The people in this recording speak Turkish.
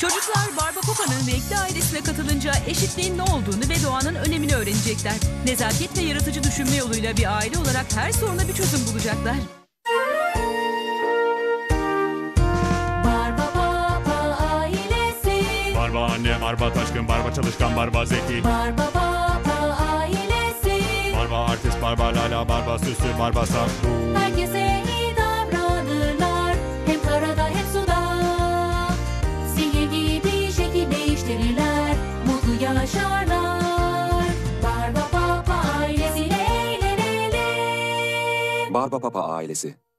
Çocuklar Barbapapa'nın renkli ailesine katılınca eşitliğin ne olduğunu ve doğanın önemini öğrenecekler. Nezaket ve yaratıcı düşünme yoluyla bir aile olarak her soruna bir çözüm bulacaklar. Barbapapa ailesi. Barba anne, barba taşkın, barba çalışkan, barba zeki. Barbapapa ailesi. Barba artist, barba lala, barba süslü, barba saklı. Herkese iyi davranırlar. Hem karada hem suda. Sihir gibi şekil değiştirirler. Mutlu yaşarlar. Barbapapa ailesiyle eğlenelim. Barbapapa ailesi.